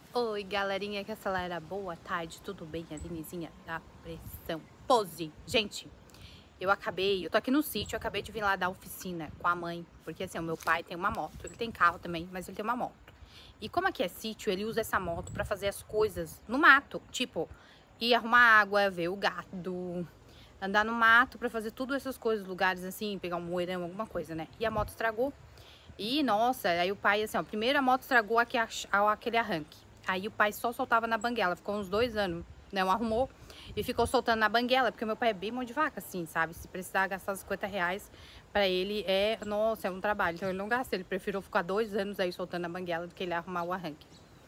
Oi, galerinha que acelera. Boa tarde, tudo bem? Alinezinha da pressão. Pose. Gente, eu tô aqui no sítio, eu acabei de vir lá da oficina com a mãe, porque assim, o meu pai tem uma moto, ele tem carro também, mas ele tem uma moto. E como aqui é sítio, ele usa essa moto pra fazer as coisas no mato, tipo, ir arrumar água, ver o gado, andar no mato pra fazer tudo essas coisas, lugares assim, pegar um moeirão, alguma coisa, né? E a moto estragou. E, nossa, aí o pai, assim, ó, primeiro a moto estragou aquele arranque. Aí o pai só soltava na banguela, ficou uns 2 anos, não arrumou. E ficou soltando na banguela, porque o meu pai é bem mão de vaca, assim, sabe? Se precisar gastar R$ 50, pra ele nossa, é um trabalho. Então ele não gasta, ele preferiu ficar 2 anos aí soltando na banguela do que ele arrumar o arranque.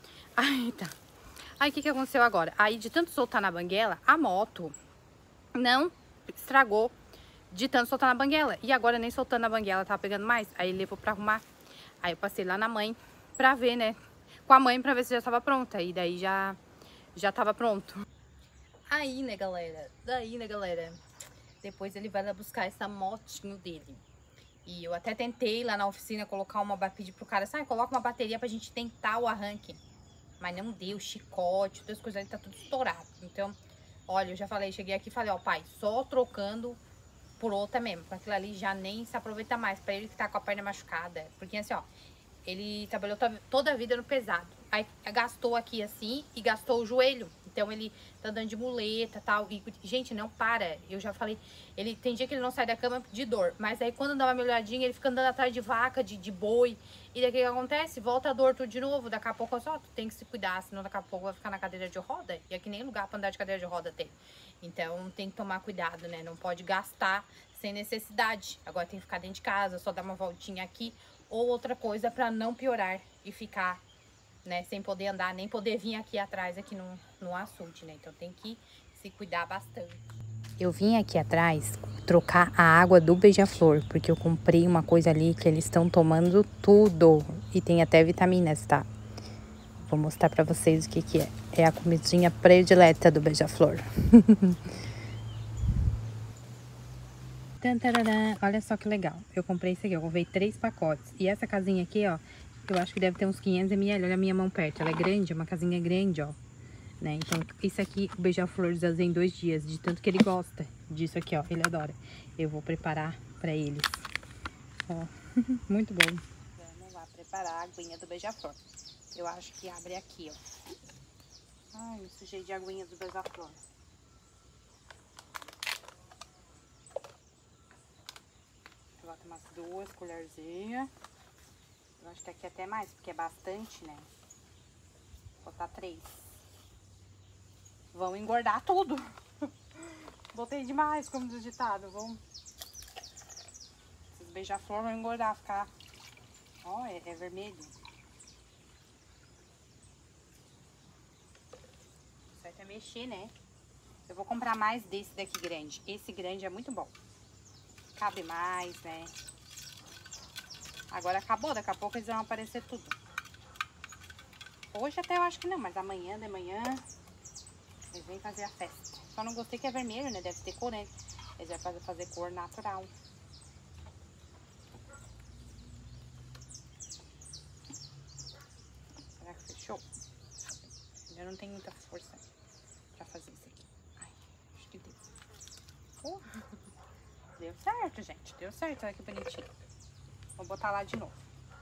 Aí tá. Aí o que aconteceu agora? Aí de tanto soltar na banguela, a moto não estragou de tanto soltar na banguela. E agora nem soltando na banguela tava pegando mais. Aí ele levou pra arrumar. Aí eu passei lá na mãe pra ver, né? Com a mãe pra ver se já tava pronta. E daí já tava pronto. Aí, né, galera? Daí, né, galera? Depois ele vai lá buscar essa motinho dele. E eu até tentei lá na oficina colocar pedir pro cara, sabe, coloca uma bateria pra gente tentar o arranque. Mas não deu, chicote, todas as coisas ali tá tudo estourado. Então, olha, eu já falei, cheguei aqui e falei, ó, pai, só trocando por outra mesmo. Com aquilo ali já nem se aproveita mais. Pra ele que tá com a perna machucada. Porque assim, ó, ele trabalhou toda a vida no pesado. Aí gastou aqui assim e gastou o joelho. Então ele tá andando de muleta e tal. E, gente, não para. Eu já falei, ele tem dia que ele não sai da cama de dor. Mas aí quando dá uma melhoradinha, ele fica andando atrás de vaca, de boi. E daí o que acontece? Volta a dor tudo de novo. Daqui a pouco só tu tem que se cuidar, senão daqui a pouco vai ficar na cadeira de roda. E aqui nem lugar pra andar de cadeira de roda tem. Então tem que tomar cuidado, né? Não pode gastar sem necessidade. Agora tem que ficar dentro de casa, só dar uma voltinha aqui ou outra coisa pra não piorar e ficar, né, sem poder andar, nem poder vir aqui atrás, aqui no açude, né? Então tem que se cuidar bastante. Eu vim aqui atrás trocar a água do beija-flor, porque eu comprei uma coisa ali que eles estão tomando tudo e tem até vitaminas, tá? Vou mostrar pra vocês o que que é. É a comidinha predileta do beija-flor. Olha só que legal. Eu comprei isso aqui, eu comprei 3 pacotes. E essa casinha aqui, ó, eu acho que deve ter uns 500 ml. Olha a minha mão perto, ela é grande, é uma casinha grande, ó. Né? Então, isso aqui, o beija-flor usei em 2 dias, de tanto que ele gosta disso aqui, ó. Ele adora. Eu vou preparar pra eles. Ó, muito bom. Vamos lá preparar a aguinha do beija-flor. Eu acho que abre aqui, ó. Ai, me sujei de aguinha do beija-flor. Coloca umas 2 colherzinhas. Eu acho que aqui até mais, porque é bastante, né? Vou botar 3. Vão engordar tudo. Botei demais, como diz o ditado. Esses beija-flor vão engordar, ficar... Ó, é vermelho. Certo é mexer, né? Eu vou comprar mais desse daqui grande. Esse grande é muito bom. Cabe mais, né? Agora acabou, daqui a pouco eles vão aparecer tudo. Hoje até eu acho que não, mas amanhã de manhã eles vêm fazer a festa. Só não gostei que é vermelho, né? Deve ter cor, né? Eles vão fazer cor natural. Será que fechou? Eu não tenho muita força pra fazer isso aqui. Ai, acho que deu. Deu certo, gente. Deu certo, olha que bonitinho. Vou botar lá de novo.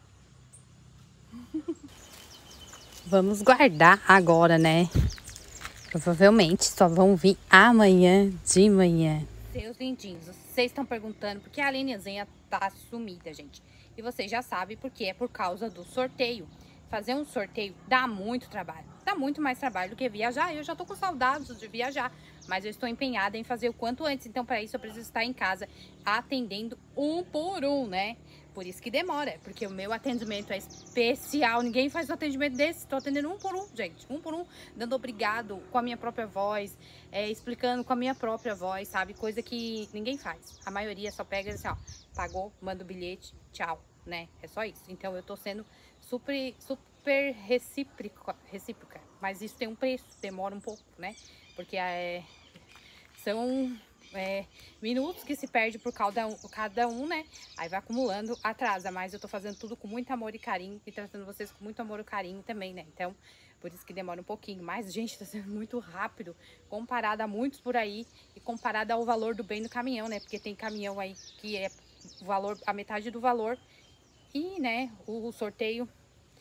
Vamos guardar agora, né? Provavelmente só vão vir amanhã de manhã. Seus lindinhos, vocês estão perguntando por que a Alinezinha tá sumida, gente. E vocês já sabem porque é por causa do sorteio. Fazer um sorteio dá muito trabalho. Dá muito mais trabalho do que viajar. Eu já tô com saudades de viajar, mas eu estou empenhada em fazer o quanto antes. Então, para isso, eu preciso estar em casa atendendo um por um, né? Por isso que demora, porque o meu atendimento é especial. Ninguém faz um atendimento desse. Estou atendendo um por um, gente. Um por um, dando obrigado com a minha própria voz, explicando com a minha própria voz, sabe? Coisa que ninguém faz. A maioria só pega assim, ó, pagou, manda o bilhete, tchau, né? É só isso. Então eu tô sendo super recíproca. Mas isso tem um preço, demora um pouco, né? Porque são minutos que se perde por cada um, né? Aí vai acumulando, atrasa, mas eu tô fazendo tudo com muito amor e carinho e tratando vocês com muito amor e carinho também, né? Então, Por isso que demora um pouquinho. Mas, gente, tá sendo muito rápido comparado a muitos por aí e comparado ao valor do bem do caminhão, né? Porque tem caminhão aí que é o valor, a metade do valor. E, né, o sorteio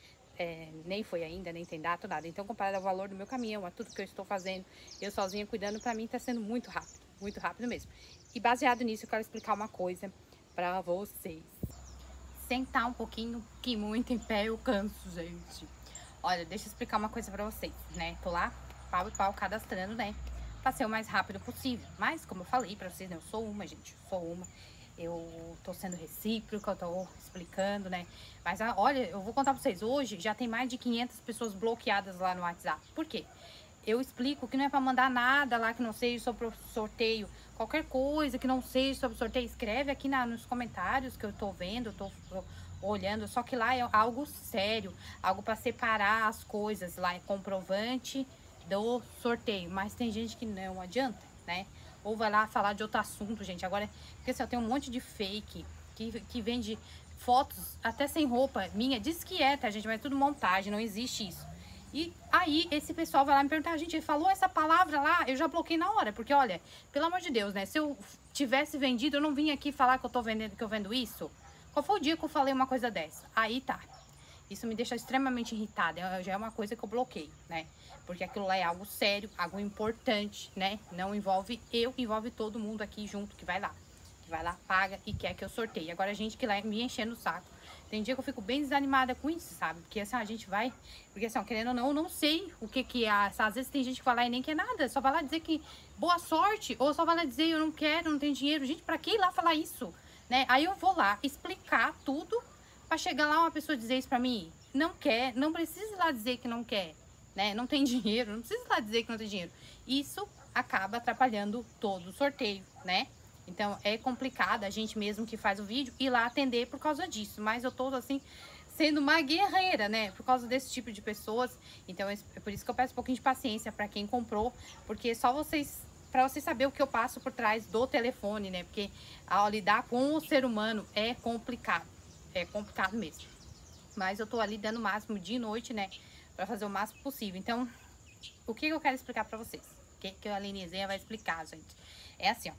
nem foi ainda, nem tem data, nada. Então, comparado ao valor do meu caminhão, a tudo que eu estou fazendo, eu sozinha cuidando, pra mim tá sendo muito rápido mesmo. E baseado nisso, eu quero explicar uma coisa pra vocês. Sentar um pouquinho, que muito em pé eu canso, gente. Olha, deixa eu explicar uma coisa pra vocês, né? Tô lá, pau e pau, cadastrando, né? Pra ser o mais rápido possível. Mas, como eu falei pra vocês, né? Eu sou uma, gente, eu sou uma. Eu tô sendo recíproca, eu tô explicando, né? Mas, olha, eu vou contar pra vocês. Hoje já tem mais de 500 pessoas bloqueadas lá no WhatsApp. Por quê? Eu explico que não é pra mandar nada lá que não seja sobre o sorteio. Qualquer coisa que não seja sobre o sorteio, escreve aqui nos comentários que eu tô vendo, eu tô olhando. Só que lá é algo sério, algo pra separar as coisas. Lá é comprovante do sorteio. Mas tem gente que não adianta, né? Ou vai lá falar de outro assunto, gente. Agora, porque assim, tem um monte de fake que vende fotos até sem roupa minha. Diz que é, tá, gente? Mas é tudo montagem, não existe isso. E aí, esse pessoal vai lá me perguntar, gente, ele falou essa palavra lá, eu já bloqueei na hora. Porque, olha, pelo amor de Deus, né? Se eu tivesse vendido, eu não vim aqui falar que eu tô vendendo, que eu vendo isso. Qual foi o dia que eu falei uma coisa dessa? Aí tá. Isso me deixa extremamente irritada. Já é uma coisa que eu bloqueio, né? Porque aquilo lá é algo sério, algo importante, né? Não envolve eu, envolve todo mundo aqui junto que vai lá. Que vai lá, paga e quer que eu sorteie. Agora a gente que lá me enchendo o saco. Tem dia que eu fico bem desanimada com isso, sabe? Porque assim, a gente vai... Porque assim, querendo ou não, eu não sei o que é. Às vezes tem gente que vai lá e nem quer nada. Só vai lá dizer que boa sorte. Ou só vai lá dizer eu não quero, não tenho dinheiro. Gente, pra que ir lá falar isso? Né? Aí eu vou lá explicar tudo. Pra chegar lá uma pessoa dizer isso pra mim, não quer, não precisa ir lá dizer que não quer, né? Não tem dinheiro, não precisa ir lá dizer que não tem dinheiro. Isso acaba atrapalhando todo o sorteio, né? Então é complicado a gente mesmo que faz o vídeo ir lá atender por causa disso. Mas eu tô assim, sendo uma guerreira, né? Por causa desse tipo de pessoas. Então é por isso que eu peço um pouquinho de paciência pra quem comprou. Porque só vocês... Pra vocês saberem o que eu passo por trás do telefone, né? Porque ao lidar com o ser humano é complicado. É complicado mesmo. Mas eu tô ali dando o máximo dia e noite, né? Pra fazer o máximo possível. Então, o que eu quero explicar pra vocês? O que a Alinezinha vai explicar, gente? É assim, ó.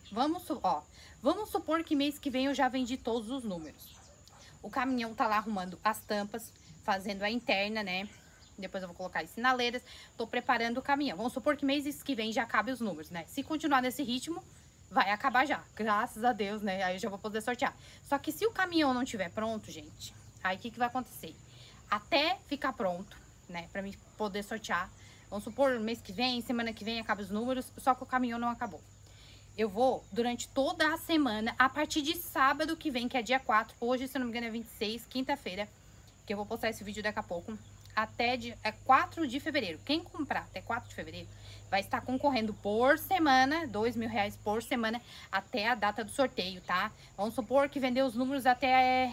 Vamos supor que mês que vem eu já vendi todos os números. O caminhão tá lá arrumando as tampas, fazendo a interna, né? Depois eu vou colocar as sinaleiras. Tô preparando o caminhão. Vamos supor que mês que vem já acabe os números, né? Se continuar nesse ritmo... vai acabar já, graças a Deus, né? Aí eu já vou poder sortear. Só que se o caminhão não estiver pronto, gente, aí o que vai acontecer? Até ficar pronto, né? Pra mim poder sortear. Vamos supor, mês que vem, semana que vem, acaba os números, só que o caminhão não acabou. Eu vou, durante toda a semana, a partir de sábado que vem, que é dia 4, hoje, se eu não me engano, é 26, quinta-feira, que eu vou postar esse vídeo daqui a pouco, até 4 de fevereiro. Quem comprar até 4 de fevereiro vai estar concorrendo por semana, R$2.000 por semana, até a data do sorteio, tá? Vamos supor que vendeu os números até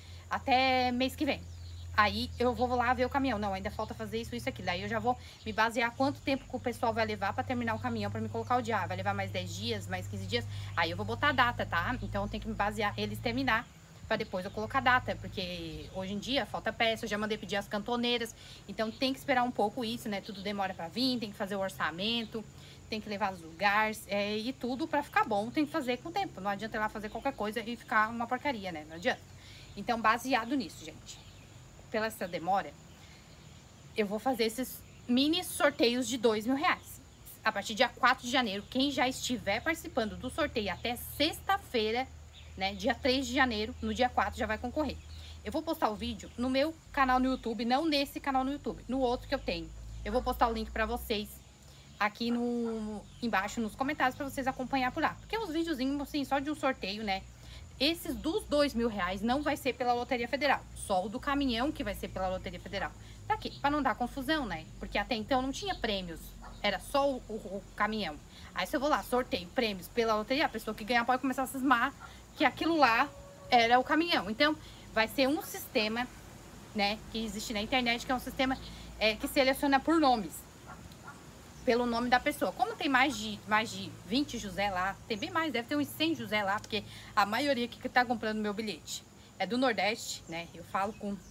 mês que vem. Aí eu vou lá ver o caminhão. Não, ainda falta fazer isso, isso, aquilo. Aí eu já vou me basear quanto tempo que o pessoal vai levar pra terminar o caminhão, pra me colocar o dia. Vai levar mais 10 dias, mais 15 dias. Aí eu vou botar a data, tá? Então eu tenho que me basear eles terminar pra depois eu colocar a data. Porque hoje em dia falta peça, eu já mandei pedir as cantoneiras. Então tem que esperar um pouco isso, né? Tudo demora pra vir, tem que fazer o orçamento, tem que levar os lugares e tudo pra ficar bom tem que fazer com o tempo. Não adianta ir lá fazer qualquer coisa e ficar uma porcaria, né? Não adianta. Então baseado nisso, gente, pela essa demora, eu vou fazer esses mini sorteios de R$2.000. A partir do dia 4 de janeiro, quem já estiver participando do sorteio até sexta-feira, né, dia 3 de janeiro, no dia 4 já vai concorrer. Eu vou postar o vídeo no meu canal no YouTube, não nesse canal no YouTube, no outro que eu tenho. Eu vou postar o link pra vocês aqui embaixo nos comentários pra vocês acompanhar por lá. Porque os videozinhos, assim, só de um sorteio, né? Esses dos R$2.000 não vai ser pela Loteria Federal. Só o do caminhão que vai ser pela Loteria Federal. Pra quê? Pra não dar confusão, né? Porque até então não tinha prêmios. Era só o caminhão. Aí se eu vou lá, sorteio prêmios pela loteria, a pessoa que ganhar pode começar a cismar que aquilo lá era o caminhão. Então, vai ser um sistema, né, que existe na internet, que é um sistema que seleciona por nomes. Pelo nome da pessoa. Como tem mais de 20 José lá, tem bem mais, deve ter uns 100 José lá, porque a maioria que tá comprando meu bilhete é do Nordeste, né? Eu falo com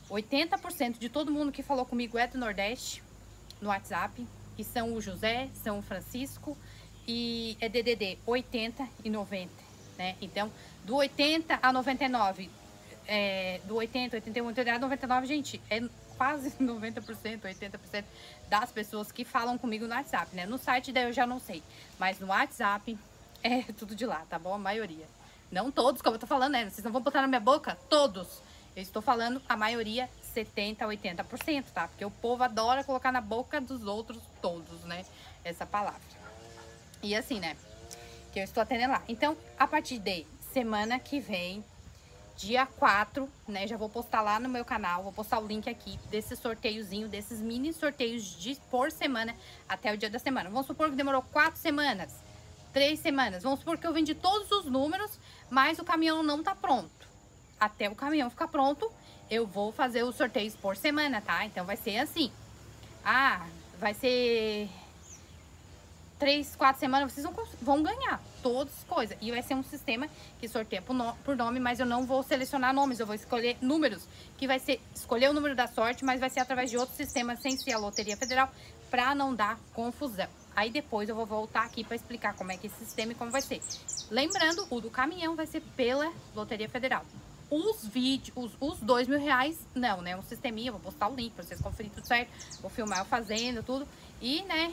80% de todo mundo que falou comigo é do Nordeste, no WhatsApp, que são o José, são o Francisco, e é DDD 80 e 90, né? Então, do 80 a 99, do 80, 81, 80 a 99, gente, é quase 90%, 80% das pessoas que falam comigo no WhatsApp, né? No site daí eu já não sei, mas no WhatsApp é tudo de lá, tá bom? A maioria. Não todos, como eu tô falando, né? Vocês não vão botar na minha boca? Todos. Eu estou falando a maioria, 70%, 80%, tá? Porque o povo adora colocar na boca dos outros todos, né? Essa palavra. E assim, né? Que eu estou atendendo lá. Então, a partir de semana que vem, dia 4, né? Já vou postar lá no meu canal, vou postar o link aqui desse sorteiozinho, desses mini sorteios por semana até o dia da semana. Vamos supor que demorou 4 semanas, 3 semanas. Vamos supor que eu vendi todos os números, mas o caminhão não tá pronto. Até o caminhão ficar pronto, eu vou fazer os sorteios por semana, tá? Então vai ser assim. Ah, vai ser 3, 4 semanas, vocês vão ganhar todas as coisas. E vai ser um sistema que sorteia por nome, mas eu não vou selecionar nomes, eu vou escolher números, que vai ser escolher o número da sorte, mas vai ser através de outro sistema, sem ser a Loteria Federal, pra não dar confusão. Aí depois eu vou voltar aqui pra explicar como é que é esse sistema e como vai ser. Lembrando, o do caminhão vai ser pela Loteria Federal. Os vídeos, os R$2.000, não, né? Um sisteminha, vou postar o link pra vocês conferirem tudo certo. Vou filmar eu fazendo tudo. E, né?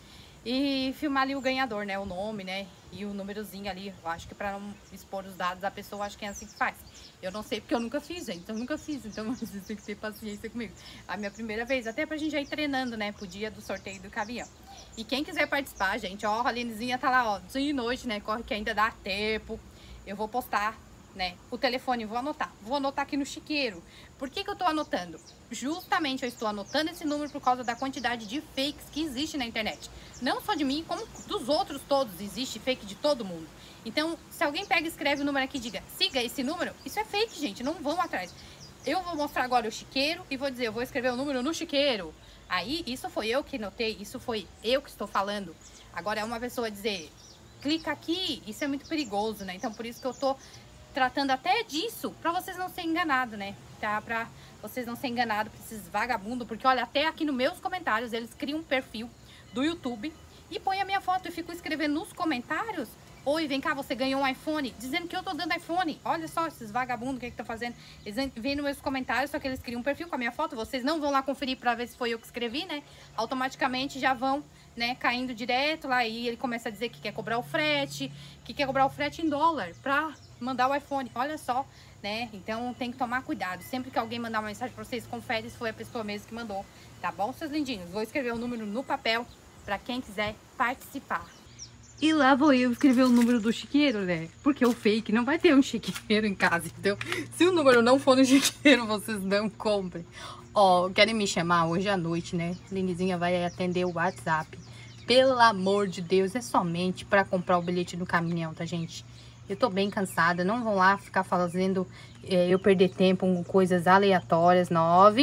E filmar ali o ganhador, né? O nome, né? E o númerozinho ali. Eu acho que pra não expor os dados da pessoa, acho que é assim que faz. Eu não sei porque eu nunca fiz, gente. Eu nunca fiz, então vocês têm que ter paciência comigo. A minha primeira vez, até pra gente já ir treinando, né? Pro dia do sorteio do caminhão. E quem quiser participar, gente, ó, a Alinezinha tá lá, ó, dia e noite, né? Corre que ainda dá tempo. Eu vou postar, né? O telefone, vou anotar aqui no chiqueiro. Por que que eu tô anotando? Justamente eu estou anotando esse número por causa da quantidade de fakes que existe na internet. Não só de mim, como dos outros todos, existe fake de todo mundo. Então, se alguém pega e escreve o número aqui e diga, siga esse número, isso é fake, gente, não vão atrás. Eu vou mostrar agora o chiqueiro e vou dizer, eu vou escrever o número no chiqueiro. Aí, isso foi eu que notei, isso foi eu que estou falando. Agora, é uma pessoa dizer, clica aqui, isso é muito perigoso, né? Então, por isso que eu tô tratando até disso, pra vocês não serem enganados, né? Tá? Pra vocês não serem enganados por esses vagabundos, porque olha, até aqui nos meus comentários, eles criam um perfil do YouTube e põem a minha foto e ficam escrevendo nos comentários, oi, vem cá, você ganhou um iPhone, dizendo que eu tô dando iPhone. Olha só esses vagabundos, o que estão fazendo? Eles vêm nos meus comentários, só que eles criam um perfil com a minha foto, vocês não vão lá conferir pra ver se foi eu que escrevi, né? Automaticamente já vão, né, caindo direto lá e ele começa a dizer que quer cobrar o frete, em dólar pra mandar o iPhone, olha só, né? Então tem que tomar cuidado. Sempre que alguém mandar uma mensagem pra vocês, confere se foi a pessoa mesmo que mandou, tá bom, seus lindinhos? Vou escrever o número no papel pra quem quiser participar. E lá vou eu escrever o número do chiqueiro, né? Porque o fake não vai ter um chiqueiro em casa. Então, se o número não for no chiqueiro, vocês não comprem. Ó, querem me chamar hoje à noite, né? Linezinha vai atender o WhatsApp. Pelo amor de Deus, é somente pra comprar o bilhete do caminhão, tá, gente? Eu tô bem cansada, não vão lá ficar fazendo eu perder tempo com coisas aleatórias.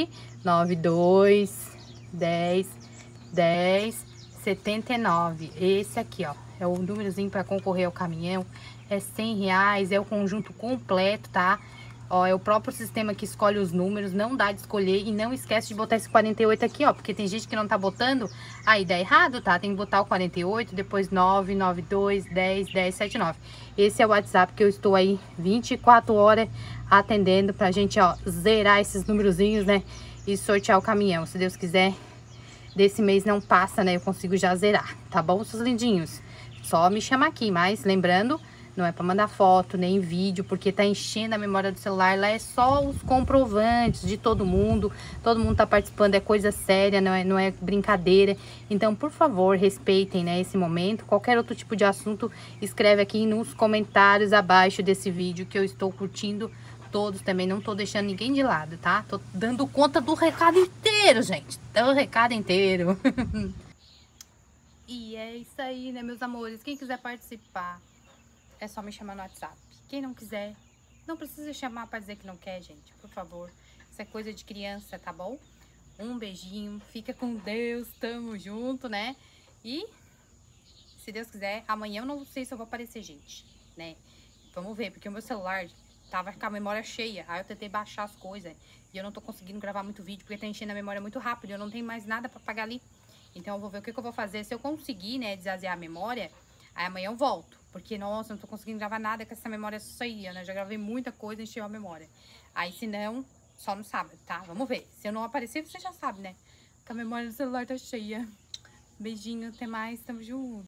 992 10 10 79. Esse aqui, ó, é o númerozinho para concorrer ao caminhão. É R$100, é o conjunto completo, tá? Ó, é o próprio sistema que escolhe os números, não dá de escolher. E não esquece de botar esse 48 aqui, ó, porque tem gente que não tá botando, aí dá errado, tá? Tem que botar o 48, depois 992 10 10 79. Esse é o WhatsApp que eu estou aí 24 horas atendendo pra gente, ó, zerar esses numerozinhos, né? E sortear o caminhão. Se Deus quiser, desse mês não passa, né? Eu consigo já zerar, tá bom, seus lindinhos? Só me chamar aqui, mas lembrando, não é pra mandar foto, nem vídeo, porque tá enchendo a memória do celular. Lá é só os comprovantes de todo mundo tá participando, é coisa séria, não é brincadeira. Então, por favor, respeitem, né, esse momento. Qualquer outro tipo de assunto, escreve aqui nos comentários abaixo desse vídeo, que eu estou curtindo todos também, não tô deixando ninguém de lado, tá? Tô dando conta do recado inteiro, gente, do recado inteiro. E é isso aí, né, meus amores? Quem quiser participar, é só me chamar no WhatsApp. Quem não quiser, não precisa chamar pra dizer que não quer, gente, por favor. Isso é coisa de criança, tá bom? Um beijinho, fica com Deus, tamo junto, né? E, se Deus quiser, amanhã eu não sei se eu vou aparecer, gente, né? Vamos ver, porque o meu celular tava com a memória cheia. Aí eu tentei baixar as coisas e eu não tô conseguindo gravar muito vídeo porque tá enchendo a memória muito rápido. Eu não tenho mais nada pra pagar ali. Então eu vou ver o que eu vou fazer. Se eu conseguir, né, desvaziar a memória, aí amanhã eu volto. Porque, nossa, eu não tô conseguindo gravar nada com essa memória cheia, né? Já gravei muita coisa e encheu a memória. Aí, se não, só no sábado, tá? Vamos ver. Se eu não aparecer, você já sabe, né? Que a memória do celular tá cheia. Beijinho, até mais, tamo junto.